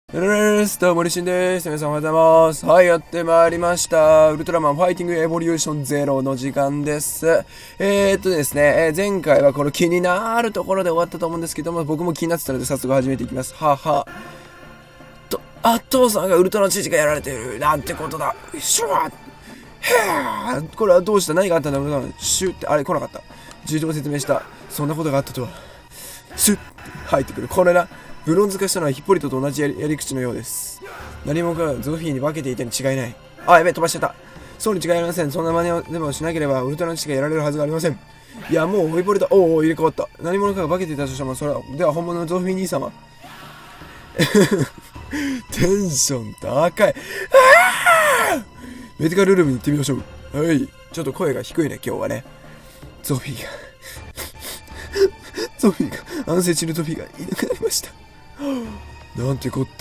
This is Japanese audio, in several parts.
どうも、リシンです。皆さんおはようございます。はい、やってまいりました。ウルトラマンファイティングエボリューションゼロの時間です。ですね、前回はこの気になるところで終わったと思うんですけども、僕も気になってたので早速始めていきます。はは。父さんがウルトラの知事がやられている。なんてことだ。シュワッへぇこれはどうした何があったんだウルトラマン。シュッて、あれ来なかった。重要説明した。そんなことがあったとは。シュッ入ってくる。これな。ブロンズ化したのはヒッポリトと同じやり口のようです。何者かがゾフィーに化けていたに違いない。あ、やべえ、飛ばしちゃった。そうに違いありません。そんな真似をでもしなければウルトラの父がやられるはずがありません。いや、もうヒッポリト、おお、入れ替わった。何者かが化けていたとしても、それは、では本物のゾフィー兄様。テンション高い。メディカルルームに行ってみましょう。はい。ちょっと声が低いね、今日はね。ゾフィーが。ゾフィーが、安静中のゾフィーがいなくなりました。なんてこった。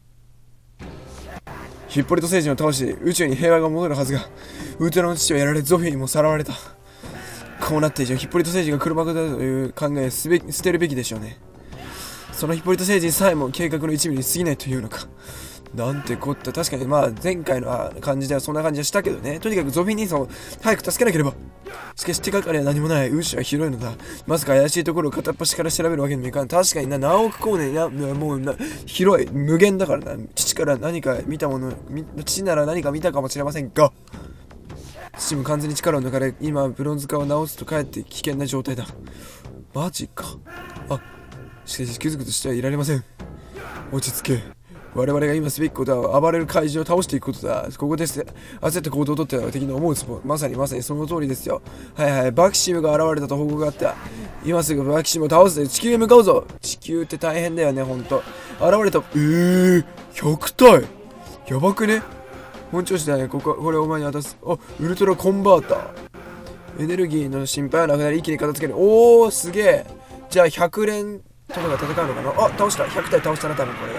ヒッポリト星人を倒し宇宙に平和が戻るはずが、ウルトラの父はやられゾフィーにもさらわれた。こうなった以上ヒッポリト星人が黒幕だという考え捨てるべきでしょうね。そのヒッポリト星人さえも計画の一部に過ぎないというのか。なんてこった。確かにまあ前回の感じではそんな感じはしたけどね。とにかくゾフィー兄さんを早く助けなければ。しかし手がかりは何もない。宇宙は広いのだ。まさか怪しいところを片っ端から調べるわけにもいかん。確かにな、何億光年もう広い。無限だからな。父から何か見たもの、父なら何か見たかもしれませんが。父も完全に力を抜かれ、今ブロンズ化を直すとかえって危険な状態だ。マジか。あ、しかし気づくとしてはいられません。落ち着け。我々が今すべきことは暴れる怪獣を倒していくことだ。ここです。焦って行動をとっては敵の思うつぼ。まさにその通りですよ。はいはい。バキシムが現れたと報告があった。今すぐバキシムを倒すで地球へ向かうぞ。地球って大変だよね、ほんと。現れた。100体やばくね。本調子だね。これお前に渡す。あ、ウルトラコンバーター。エネルギーの心配はなくなり一気に片付ける。おー、すげえ。じゃあ100連とかが戦うのかな。あ、倒した。100体倒したな、多分これ。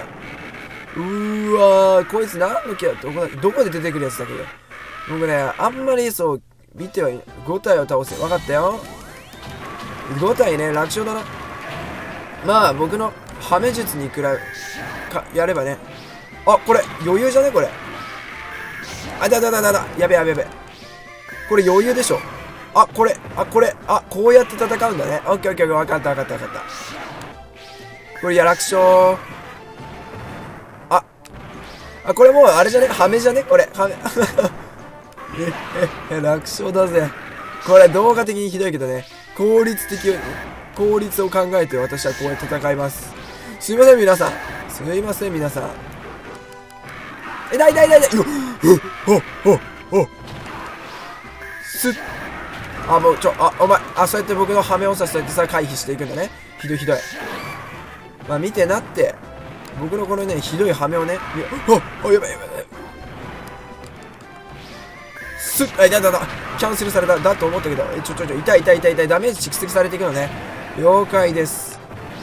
こいつ何のキャラどこで出てくるやつだっけ。僕ね、あんまりそう見てはい5体を倒せ。分かったよ。5体ね、楽勝だな。まあ僕のハメ術にやればね。あ、これ余裕じゃねこれ。あ、やべやべ。これ余裕でしょ。こうやって戦うんだね。オッケー分かった。これ楽勝。これもうあれじゃね、ハメじゃねこれ。ハメ。楽勝だぜ。これ動画的にひどいけどね。効率を考えて私はこうやって戦います。すいません皆さん。痛い。すっ。もうお前、そうやって僕のハメをそうやってさ、回避していくんだね。ひどい。まあ見てなって。僕のこのね、ひどいハメをね、やばい。すっ、キャンセルされた、だと思ったけど、痛い、ダメージ蓄積されていくのね。了解です。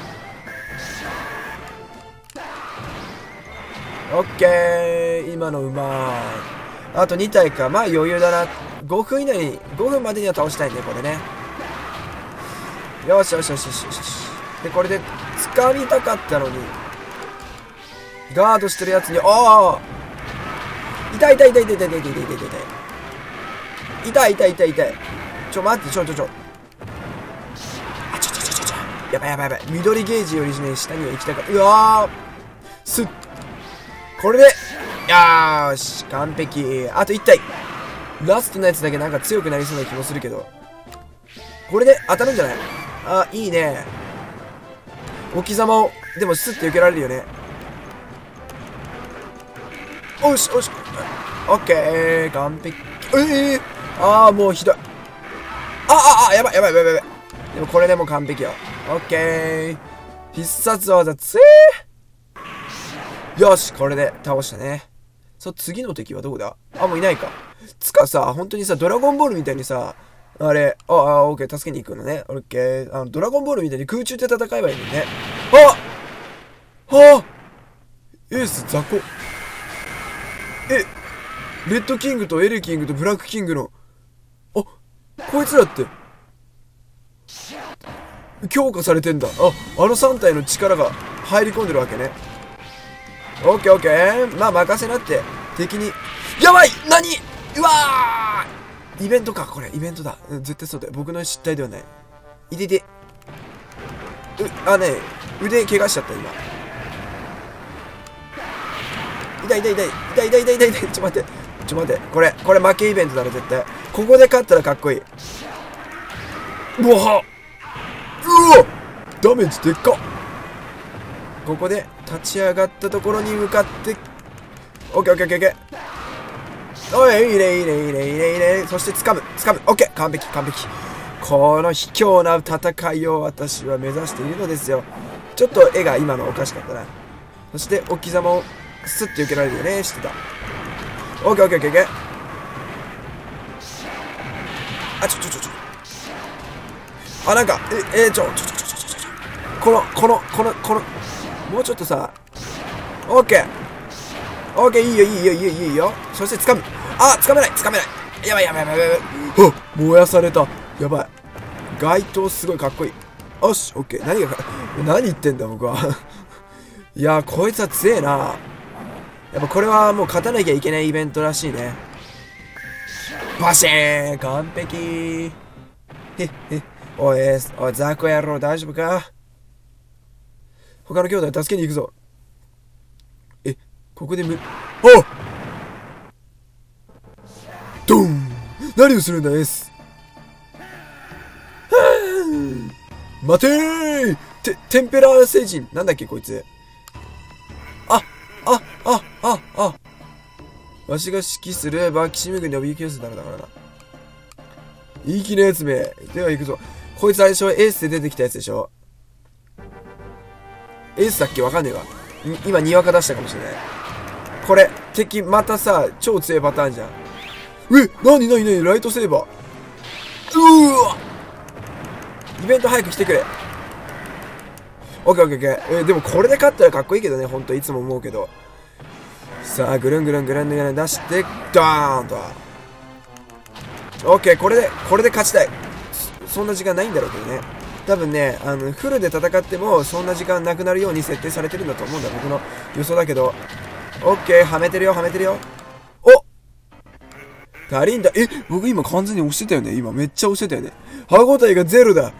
オッケー、今のうまい。あと2体か、まあ余裕だな。5分までには倒したいね、これね。よし。で、これで、掴みたかったのに、ガードしてるやつに、痛い。痛い。待って、やばい。緑ゲージよりね、下には行きたかった。うわーすっ。これで、よーし、完璧。あと1体。ラストのやつだけなんか強くなりそうな気もするけど。これで当たるんじゃない？いいね。置きざまを、でもスッて受けられるよね。よし。オッケー。完璧。もうひどい。やばい。でもこれでも完璧よ。オッケー。必殺技つよし、これで倒したね。次の敵はどこだ？もういないか。さ、本当にさ、ドラゴンボールみたいにさ、オッケー、助けに行くのね。オッケー。ドラゴンボールみたいに空中で戦えばいいのね。エース雑魚。レッドキングとエレキングとブラックキングの、こいつらって、強化されてんだ。あの3体の力が入り込んでるわけね。 オッケーオッケー。まあ任せなって。敵に。やばい何うわーイベントか、これ。イベントだ。うん、絶対そうだよ。僕の失態ではない。いてて。腕怪我しちゃった、今。痛い痛い痛い。痛い痛い痛い痛い痛い。ちょっと待って。これ負けイベントだろ、絶対。ここで勝ったらかっこいい。うわダメージでっか。ここで立ち上がったところに向かって、オッケーオッケーオッケー。おい、いいねいいねいいねいいねいいね。そして掴む。オッケー、完璧。この卑怯な戦いを私は目指しているのですよ。ちょっと絵が今のおかしかったな。そして置きざまをスッて受けられるよね。してた。オッケーオッケーオッケー。あ、あ、なんか、この、もうちょっとさ、オッケー、いいよ。そして掴む。あ、掴めない。やばい。燃やされた。やばい。街灯すごいかっこいい。よし、オッケー。何言ってんだ、僕は。いや、こいつは強えな。やっぱこれはもう勝たなきゃいけないイベントらしいね。バシーン完璧。おい、ザコ野郎大丈夫か？他の兄弟助けに行くぞ。ここでドン！何をするんだ、エス。待てー！テンペラー星人。なんだっけ、こいつ。わしが指揮するバキシム軍におびき寄せたのだからな。いい気なやつめ。では行くぞ。こいつ最初エースで出てきたやつでしょ。エースだっけわかんねえわ。今にわか出したかもしれない。これ、敵またさ、超強いパターンじゃん。何ライトセーバー。イベント早く来てくれ。オッケー。でもこれで勝ったらかっこいいけどね、ほんといつも思うけど。さあ、ぐるん出して、ドーンと。オッケー、これで勝ちたい。そんな時間ないんだろうけどね。多分ね、フルで戦っても、そんな時間なくなるように設定されてるんだと思うんだ。僕の予想だけど。オッケー、はめてるよ。お！足りんだ。僕今完全に押してたよね。今めっちゃ押してたよね。歯応えがゼロだ。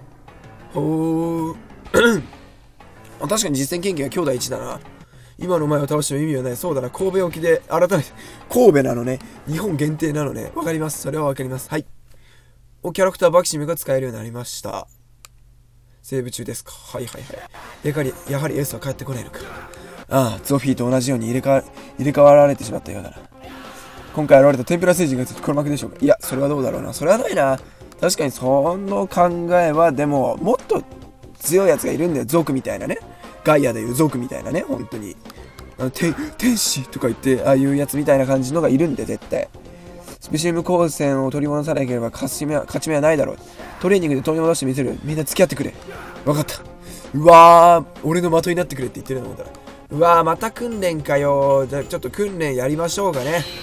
確かに実践研究は兄弟1だな。今の前を倒しても意味はない。そうだな。神戸沖で改めて、神戸なのね。日本限定なのね。わかります。それはわかります。はい。キャラクターバキシムが使えるようになりました。セーブ中ですか。はい。やはりエースは帰ってこないのか。ああ、ゾフィーと同じように入れ替わられてしまったようだな。今回現れたテンペラ星人が黒幕でしょうか。いや、それはどうだろうな。それはないな。確かにその考えは、でも、もっと強いやつがいるんだよ。族みたいなね。ガイアでいう族みたいなね。本当に。天使とか言って、ああいうやつみたいな感じのがいるんで、絶対。スペシウム光線を取り戻さなければ勝ち目はないだろう。トレーニングで取り戻してみせる。みんな付き合ってくれ。わかった。うわー、俺の的になってくれって言ってるのもんだ。うわー、また訓練かよ。じゃあちょっと訓練やりましょうかね。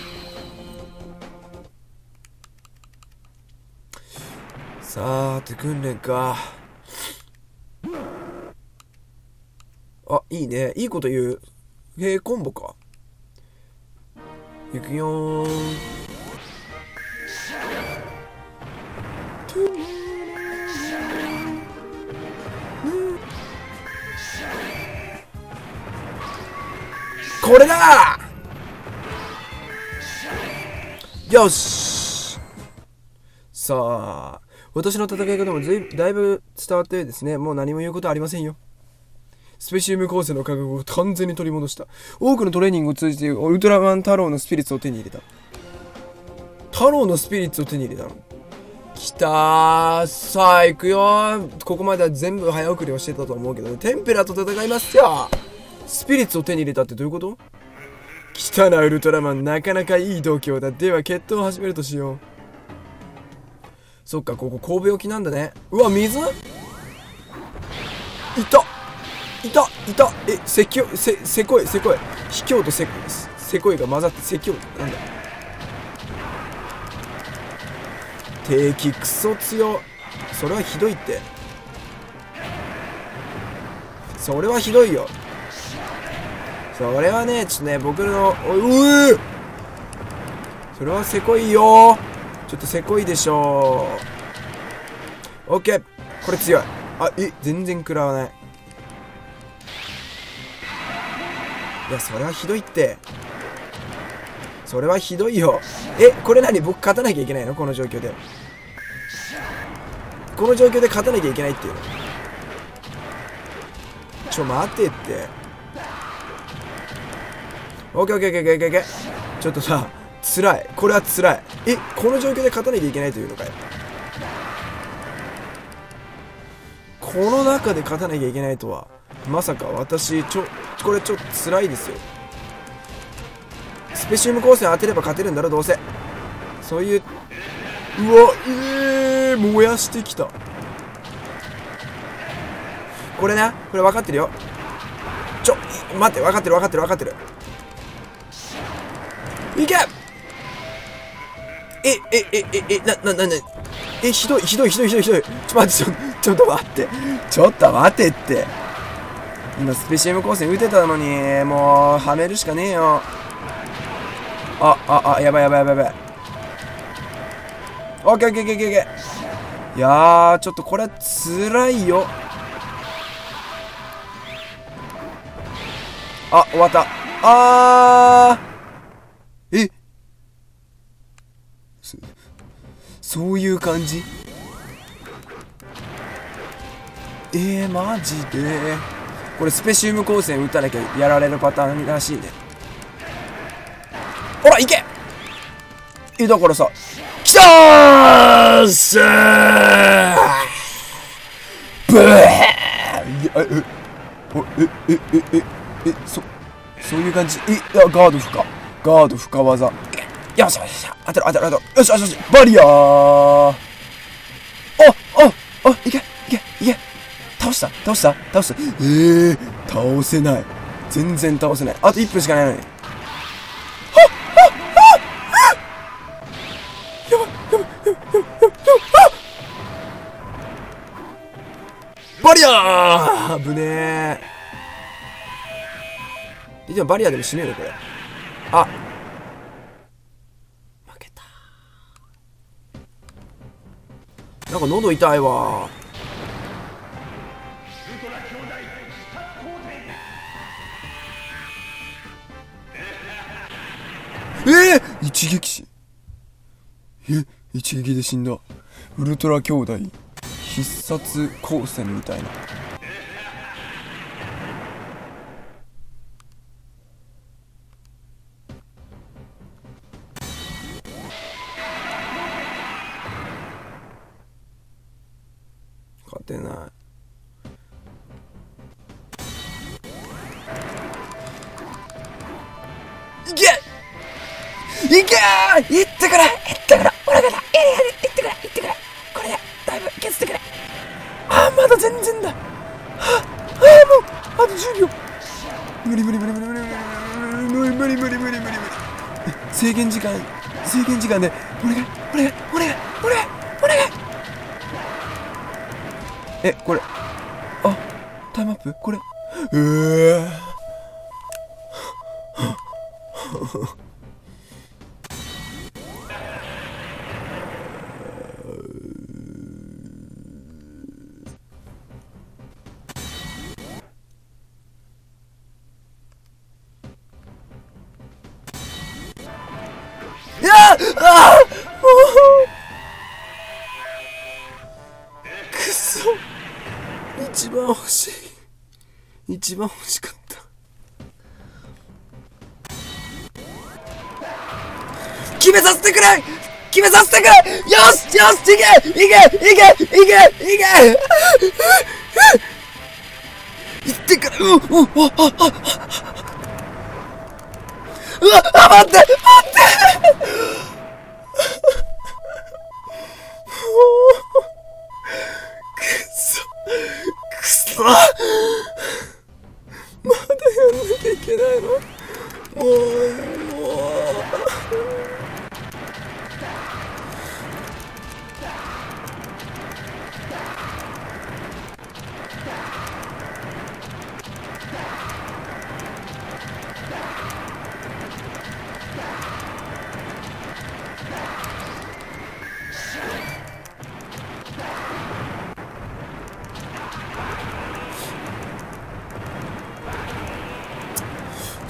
さーて、訓練か。あ、いいね。いいこと言う。コンボか。いくよー。これだー！よし！さあ、私の戦い方もだいぶ伝わったようですね。もう何も言うことはありませんよ。スペシウム光線の価格を完全に取り戻した。多くのトレーニングを通じてウルトラマン太郎のスピリッツを手に入れた。太郎のスピリッツを手に入れたの。きたー。さあ、行くよー。ここまでは全部早送りをしてたと思うけどね。テンペラと戦いますよ。スピリッツを手に入れたってどういうこと？来たな、ウルトラマン。なかなかいい度胸だ。では、決闘を始めるとしよう。そっか、ここ神戸沖なんだね。うわ、水？いた。せこい。卑怯とせこいが混ざってせきょう。なんだ。敵クソ強。それはひどいって。それはひどいよ。 それはね、ちょっとね、僕の、それはせこいよ。ちょっとせこいでしょう。オッケー。これ強い。あ、全然食らわない。いや、それはひどいって。それはひどいよ。これ何？僕勝たなきゃいけないの？この状況で。この状況で勝たなきゃいけないっていうの。待てって。オッケーオッケーオッケーオッケーオッケー。ちょっとさ、辛い。これは辛い。この状況で勝たなきゃいけないというのかよ。この中で勝たなきゃいけないとは。まさか私、これちょっと辛いですよ。スペシウム光線当てれば勝てるんだろ、どうせ。そういう、うわ、燃やしてきた。これな、これ分かってるよ。待って、分かってる。いけ！ひどい。ちょっと待ってって。今スペシウム光線打てたのに、もうはめるしかねえよ。やばい。オッケー。いやー、ちょっとこれつらいよ。終わった。そういう感じ？マジで。これスペシウム光線打たなきゃやられるパターンらしいね。ほら、いけ！だからさ、きたーしゃーブーそういう感じ。ガード不可技。よし、当てろ。よし、バリアー。いけ。倒した。倒せない。全然倒せない。あと1分しかないのに。やばい。バリアー！危ねえ。でもバリアでも死ねえのこれ。負けた。なんか喉痛いわ。一撃死。一撃で死んだ。ウルトラ兄弟必殺光線みたいな。勝てない。いけー！いってくれ！俺がだ！いってくれ！これでだいぶ削ってくれ。まだ全然だ。もうあと10秒。無理。制限時間でお願い。これタイムアップこれ。くそ、一番欲しかった。決めさせてくれ。よし、いけいってくれ。待ってくそまだやんなきゃいけないの？もう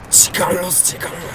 時間ロス、時間ロス。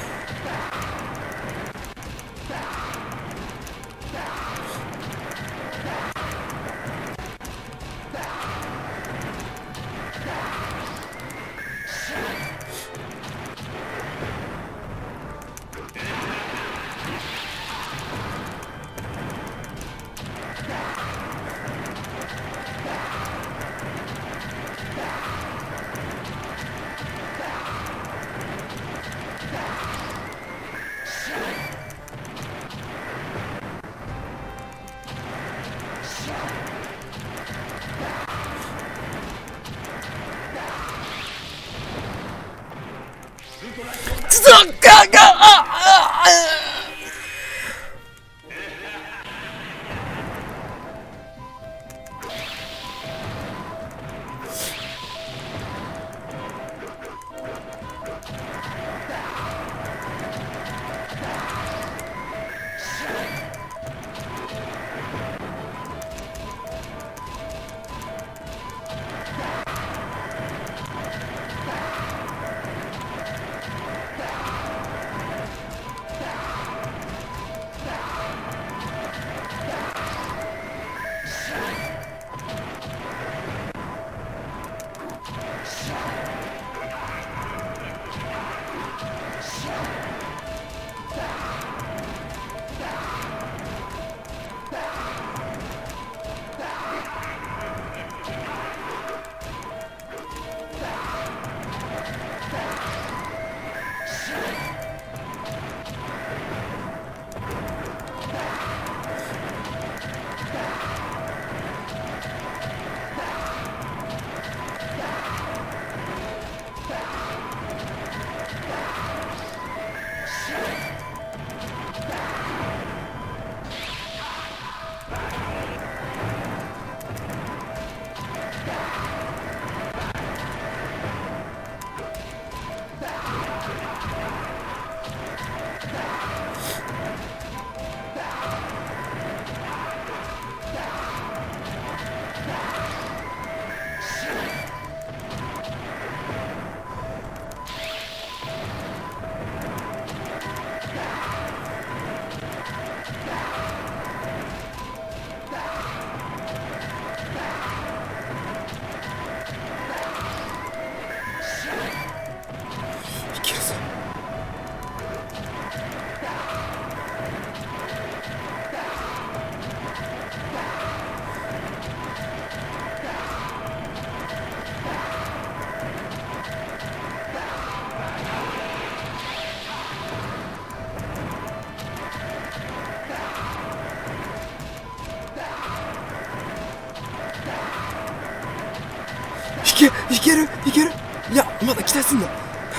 いけるいける。いや、まだ期待すんだ。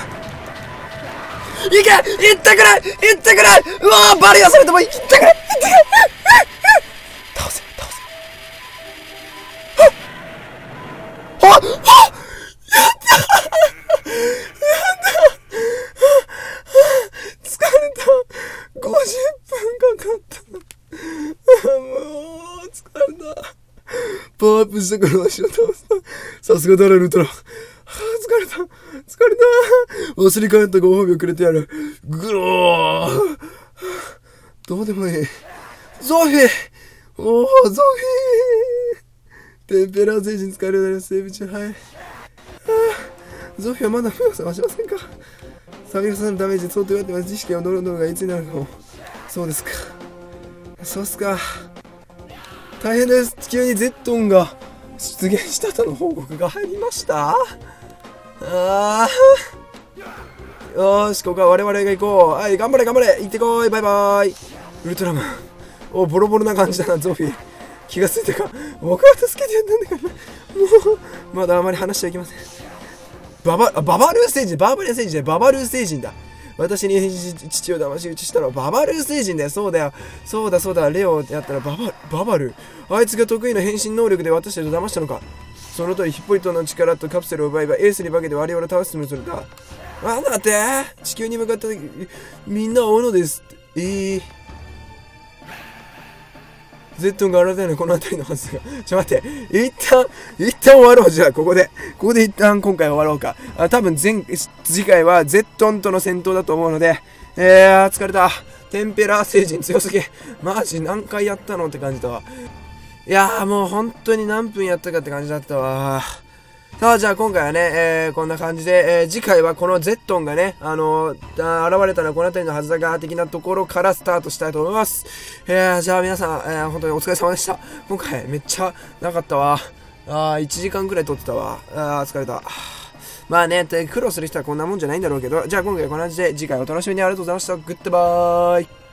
いけ、いってくれ、いってくれ。うわー、バリアされてもいってくれ、いってくれ。倒せ、倒せ。はっはっはっ、やった疲れた。50分かかった。もう疲れた。パワーアップしたからわしを倒す。さすがダラルトラ。疲れた。疲れた。忘れかったご褒美をくれてやる。ぐろー。どうでもいい。ゾフィー。おー、ゾフィー。テンペラー星人使えるようになります。セーブ中、はい。ゾフィーはまだ目を覚ましませんか。300のダメージ相当やってます。知識をどのどのがいつになるかも。そうですか。そうっすか。大変です。地球にゼットンが出現したとの報告が入りました。よーし、ここは我々が行こう。はい、頑張れ頑張れ。行ってこい。バイバイ。ウルトラマン。お、ボロボロな感じだな、ゾフィー。気がついたか。僕は助けてやったんだからな。もう、まだあまり話してはいけません。ババルー星人、バーバリア星人じゃない、ババルー星人だ。私に父を騙し討ちしたのはババルー星人だよ。そうだよ。そうだそうだ。レオやったらババル。あいつが得意な変身能力で私たちを騙したのか。その通り、ヒッポリトの力とカプセルを奪えばエースに化けて我々を倒すつもりするんだ。あ、待って。地球に向かった時、みんな追うのです。 ゼットンが改めてこの辺りのはずが。待って。一旦終わろう。じゃあ、ここで一旦今回終わろうか。多分次回はゼットンとの戦闘だと思うので、疲れた。テンペラー星人強すぎ。マジ何回やったのって感じだわ。いやーもう本当に何分やったかって感じだったわ。さあ、じゃあ今回はね、こんな感じで、次回はこのゼットンがね、現れたのはこの辺りのはずだが、的なところからスタートしたいと思います。じゃあ皆さん、本当にお疲れ様でした。今回めっちゃなかったわ。1時間くらい撮ってたわ。疲れた。まあね、苦労する人はこんなもんじゃないんだろうけど、じゃあ今回はこんな感じで、次回お楽しみに。ありがとうございました。グッドバーイ。